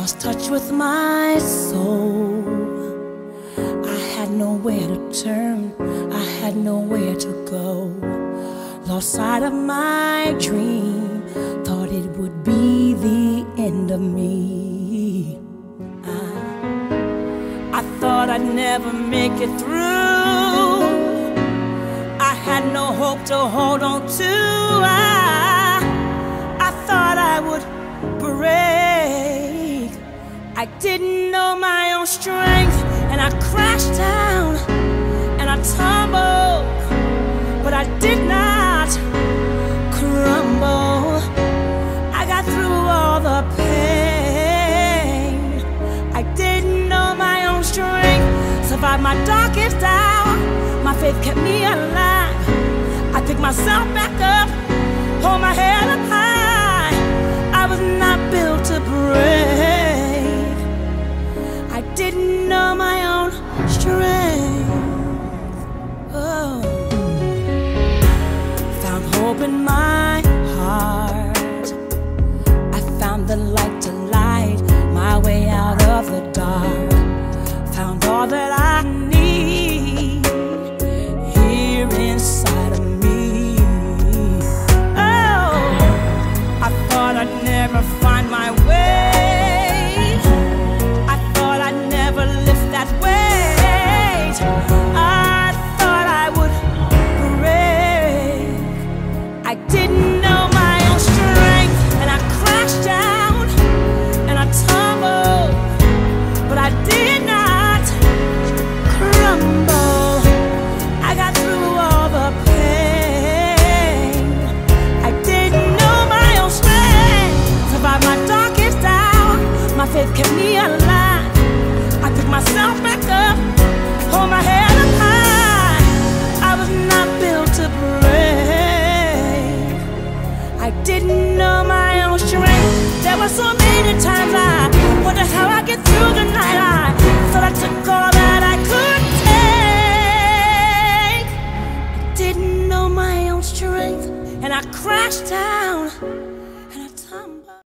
lost touch with my soul. I had nowhere to turn, I had nowhere to go. Lost sight of my dream, thought it would be the end of me. I thought I'd never make it through. I had no hope to hold on to. I thought I would break. I didn't know my own strength, and I crashed down and I tumbled, but I did not crumble. I got through all the pain. I didn't know my own strength, survived my darkest hour. My faith kept me alive. I picked myself back up, hold my head up high. I was not built to break. I didn't know my